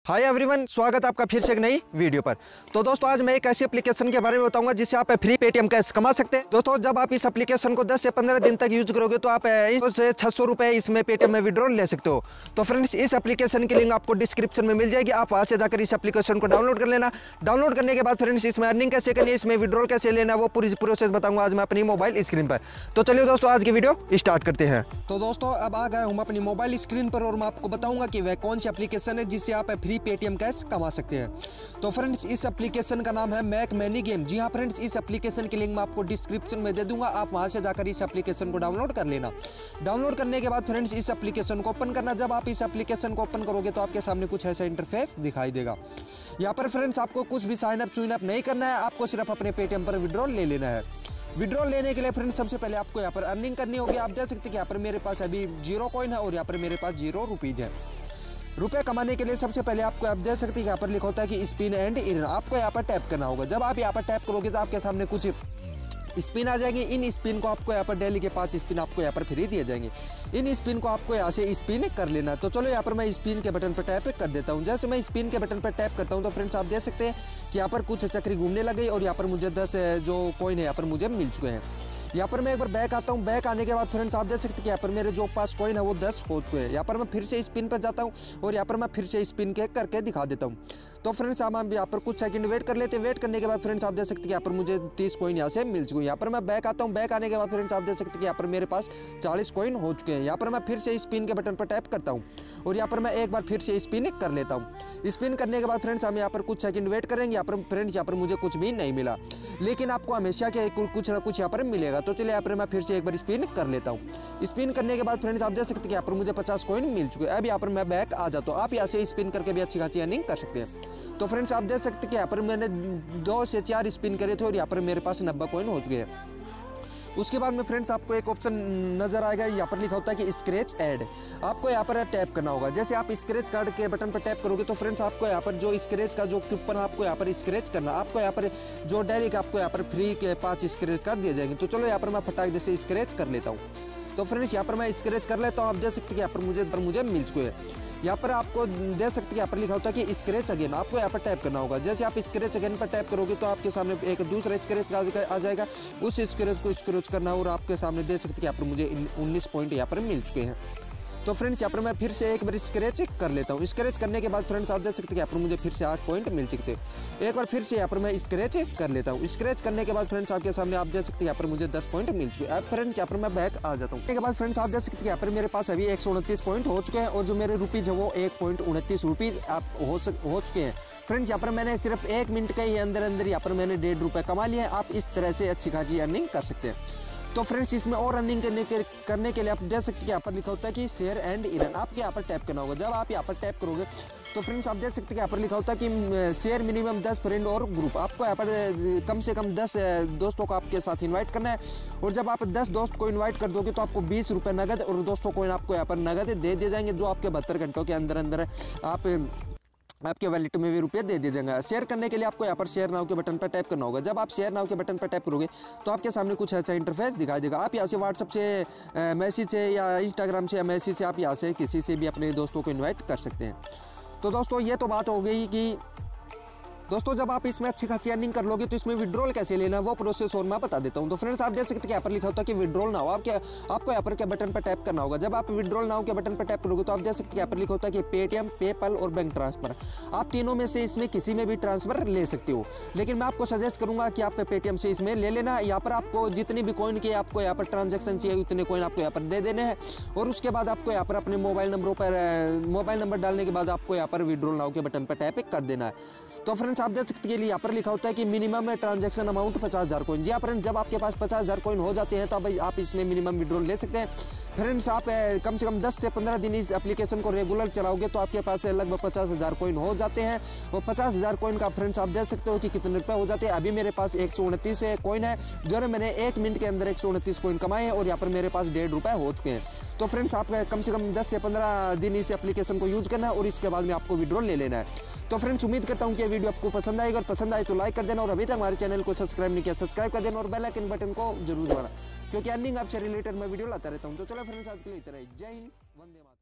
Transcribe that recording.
Hi everyone, स्वागत है आपका फिर से एक नई वीडियो पर। तो दोस्तों आज मैं एक ऐसी एप्लीकेशन के बारे में बताऊंगा जिससे आप फ्री पेटीएम कैश कमा सकते हैं। दोस्तों जब आप इस एप्लीकेशन को 10 से 15 दिन तक यूज करोगे तो आप 600 रुपए इसमें पेटीएम में विड्रॉल ले सकते हो। तो फ्रेंड्स इस एप्लीकेशन की लिंक आपको डिस्क्रिप्शन में मिल जाएगी, आप वहां से जाकर इस एप्लीकेशन को डाउनलोड कर लेना। डाउनलोड करने के बाद फ्रेंड्स इसमें अर्निंग कैसे करनी है, इसमें विड्रॉल कैसे लेना, वो पूरी प्रोसेस बताऊंगा आज मैं अपनी मोबाइल स्क्रीन पर। तो चलिए दोस्तों आज की वीडियो स्टार्ट करते हैं। तो दोस्तों अब आ गया हूँ अपनी मोबाइल स्क्रीन पर और मैं आपको बताऊंगा कि वह कौन सी एप्लीकेशन है जिससे आप फ्री पेटीएम कैश कमा सकते हैं। तो फ्रेंड्स इस एप्लीकेशन का नाम है मैक मनी गेम। जी हाँ फ्रेंड्स, इस एप्लीकेशन की लिंक मैं आपको डिस्क्रिप्शन में दे दूंगा, आप वहां से जाकर इस एप्लीकेशन को डाउनलोड कर लेना। डाउनलोड करने के बाद फ्रेंड्स इस एप्लीकेशन को ओपन करना। जब आप इस एप्लीकेशन को ओपन करोगे तो आपके सामने कुछ ऐसा इंटरफेस दिखाई देगा। यहाँ पर फ्रेंड्स आपको कुछ भी साइन अप नहीं करना है, आपको सिर्फ अपने पेटीएम पर विड्रॉल ले लेना है। विड्रॉल लेने के लिए फ्रेंड्स सबसे पहले आपको यहाँ पर अर्निंग करनी होगी। आप देख सकते हैं यहाँ पर मेरे पास अभी 0 कॉइन है और यहाँ पर मेरे पास 0 रुपीज है। रुपए कमाने के लिए सबसे पहले आपको आप देख सकते हैं यहाँ पर लिखा होता है कि स्पिन एंड अर्न। आपको यहाँ पर टैप करना होगा। जब आप यहाँ पर टैप करोगे तो आपके सामने कुछ स्पिन आ जाएंगे। इन स्पिन को आपको यहाँ पर डेली के 5 स्पिन आपको यहाँ पर फ्री दिए जाएंगे। इन स्पिन को आपको यहाँ से स्पिन कर लेना। तो चलो यहाँ पर मैं स्पिन के बटन पर टैप कर देता हूँ। जैसे मैं स्पिन के बटन पर टैप करता हूँ तो फ्रेंड्स आप देख सकते हैं कि यहाँ पर कुछ चक्री घूमने लग गई और यहाँ पर मुझे 10 जो कॉइन है यहाँ पर मुझे मिल चुके हैं। यहाँ पर मैं एक बार बैक आता हूँ। बैक आने के बाद फ्रेंड्स आप देख सकते हैं कि यहाँ पर मेरे जो पास कॉइन है वो 10 हो चुके हैं। यहाँ पर मैं फिर से स्पिन पर जाता हूँ और यहाँ पर मैं फिर से स्पिन के करके दिखा देता हूँ। तो फ्रेंड्स हम यहाँ पर कुछ सेकंड वेट कर लेते हैं। वेट करने के बाद फ्रेंड्स आप देख सकते हैं कि यहाँ पर मुझे 30 कॉइन यहाँ से मिल चुके हैं। यहाँ पर मैं बैक आता हूँ। बैक आने के बाद फ्रेंड्स आप देख सकते हैं कि यहाँ पर मेरे पास 40 कॉइन हो चुके हैं। यहाँ पर मैं फिर से स्पिन के बटन पर टैप करता हूँ और यहाँ पर मैं एक बार फिर से स्पिन कर लेता हूँ। स्पिन करने के बाद फ्रेंड्स हम यहाँ पर कुछ सेकंड वेट करेंगे। यहाँ पर फ्रेंड्स यहाँ पर मुझे कुछ भी नहीं मिला, लेकिन आपको हमेशा के कुछ ना कुछ यहाँ पर मिलेगा। तो चलिए यहाँ पर मैं फिर से एक बार स्पिन कर लेता हूँ। स्पिन करने के बाद फ्रेंड्स आप देख सकते हैं कि यहाँ पर मुझे 50 कॉइन मिल चुके हैं। अब यहाँ पर मैं बैक आ जाता हूँ। आप यहाँ से स्पिन करके भी अच्छी खासी अर्निंग कर सकते हैं। तो फ्रेंड्स आप देख सकते हैं कि यहाँ पर मैंने 2 से 4 स्पिन करे थे और यहाँ पर मेरे पास 90 कॉइन हो चुके हैं। उसके बाद में फ्रेंड्स आपको एक ऑप्शन नजर आएगा, यहाँ पर लिखा होता है कि स्क्रैच ऐड। आपको यहाँ पर टैप करना होगा। जैसे आप स्क्रैच कार्ड के बटन पर टैप करोगे तो फ्रेंड्स आपको यहाँ पर जो स्क्रैच का जो कूपन आपको यहाँ पर स्क्रैच करना, आपको यहाँ पर जो डेली का आपको यहाँ पर फ्री के 5 स्क्रैच कार्ड दिए जाएंगे। तो चलो यहाँ पर मैं फटाक जैसे स्क्रैच कर लेता हूँ। तो फ्रेंड्स यहाँ पर मैं स्क्रैच कर लेता हूँ। आप देख सकते हैं यहाँ पर मुझे मिल चुके हैं। यहाँ पर आपको देख सकते हैं यहाँ पर लिखा होता है कि स्क्रैच अगेन। आपको यहाँ पर टैप करना होगा। जैसे आप स्क्रैच अगेन पर टैप करोगे तो आपके सामने एक दूसरा स्क्रैच आ जाएगा। उस स्क्रैच को स्क्रैच करना और आपके सामने देख सकते हैं यहाँ पर मुझे 19 पॉइंट यहाँ पर मिल चुके हैं। तो फ्रेंड्स यहाँ पर मैं फिर से एक बार स्क्रैच कर लेता हूँ। स्क्रैच करने के बाद फ्रेंड्स आप देख सकते हैं यहाँ पर मुझे फिर से 8 पॉइंट मिल चुके हैं। एक बार फिर से यहाँ पर मैं स्क्रैच कर लेता हूँ। स्क्रैच करने के बाद फ्रेंड्स आपके सामने आप देख सकते हैं यहाँ पर मुझे 10 पॉइंट मिल चुके हैं। अब फ्रेंड्स यहाँ पर मैं बैक आ जाता हूँ। उसके बाद फ्रेंड्स आप देख सकते हैं यहाँ पर मेरे पास अभी 129 पॉइंट हो चुके हैं और जो मेरे रुपीज़ है वो 1.29 रुपीज़ आप हो चुके हैं। फ्रेंड्स यहाँ पर मैंने सिर्फ 1 मिनट के ही अंदर यहाँ पर मैंने 1.5 रुपये कमा लिए हैं। आप इस तरह से अच्छी खासी अर्निंग कर सकते हैं। तो फ्रेंड्स इसमें और अर्निंग करने के लिए आप देख सकते हैं यहाँ पर लिखा होता है कि शेयर एंड अर्न। आपके यहाँ पर टैप करना होगा। जब आप यहाँ पर टैप करोगे तो फ्रेंड्स आप देख सकते हैं यहाँ पर लिखा होता है कि शेयर मिनिमम 10 फ्रेंड और ग्रुप। आपको यहाँ पर कम से कम 10 दोस्तों को आपके साथ इनवाइट करना है और जब आप 10 दोस्त को इनवाइट कर दोगे तो आपको 20 रुपये नगद और 200 कॉइन आपको यहाँ पर नगद दे दिए जाएंगे, जो आपके 72 घंटों के अंदर आपके वैलेट में भी रुपये दे दिए जाएंगे। शेयर करने के लिए आपको यहाँ पर शेयर नाउ के बटन पर टैप करना होगा। जब आप शेयर नाउ के बटन पर टैप करोगे तो आपके सामने कुछ ऐसा इंटरफेस दिखाई देगा। आप यहाँ से व्हाट्सअप से मैसेज से या इंस्टाग्राम से या मैसेज से आप यहाँ से किसी से भी अपने दोस्तों को इन्वाइट कर सकते हैं। तो दोस्तों ये तो बात हो गई कि दोस्तों जब आप इसमें अच्छी खासी अर्निंग कर लोगे तो इसमें विड्रॉल कैसे लेना है वो प्रोसेस और मैं बता देता हूं। तो फ्रेंड्स आप देख सकते हैं कि यहाँ पर लिखा होता है कि विड्रॉल नाउ। आपको यहाँ पर क्या बटन पर टैप करना होगा। जब आप विड्रॉल नाउ के बटन पर टैप करोगे तो आप देख सकते हैं यहाँ पर लिखा होता है कि पेटीएम, पेपल और बैंक ट्रांसफर। आप तीनों में से इसमें किसी में भी ट्रांसफर ले सकते हो, लेकिन मैं आपको सजेस्ट करूंगा कि आप पेटीएम से इसमें ले लेना। यहाँ पर आपको जितनी भी कॉइन की आपको यहाँ पर ट्रांजेक्शन चाहिए उतने कॉइन आपको यहाँ पर दे देने हैं और उसके बाद आपको यहाँ पर अपने मोबाइल नंबर डालने के बाद आपको यहाँ पर विड्रॉल नाउ के बटन पर टैप कर देना है। तो फ्रेंड्स आप देख सकते हैं यहाँ पर लिखा होता है कि मिनिमम ट्रांजैक्शन अमाउंट 50,000 कॉइन। जी फ्रेंड्स जब आपके पास 50,000 कॉइन हो जाते हैं तो आप इसमें मिनिमम विड्रॉल ले सकते हैं। फ्रेंड्स आप कम से कम 10 से 15 दिन इस एप्लीकेशन को रेगुलर चलाओगे तो आपके पास लगभग 50,000 कॉइन हो जाते हैं। और 50,000 कॉइन का फ्रेंड्स आप देख सकते हो कि कितने रुपए हो जाते हैं। अभी मेरे पास 129 कॉइन है जो मैंने 1 मिनट के अंदर 129 कॉइन कमाए हैं और यहाँ पर मेरे पास 1.5 रुपये हो चुके हैं। तो फ्रेंड्स आप कम से कम 10 से 15 दिन इस एप्लीकेशन को यूज करना है और इसके बाद में आपको विड्रॉल ले लेना है। तो फ्रेंड्स उम्मीद करता हूं कि ये वीडियो आपको पसंद आएगा और पसंद आए तो लाइक कर देना और अभी तक हमारे चैनल को सब्सक्राइब नहीं किया सब्सक्राइब कर देना और बेल आइकन बटन को जरूर दबाना, क्योंकि अर्निंग आपसे रिलेटेड मैं वीडियो लाता रहता हूं। तो चलो फ्रेंड्स आज के लिए इतना ही। जय हिंद, वंदे मातरम।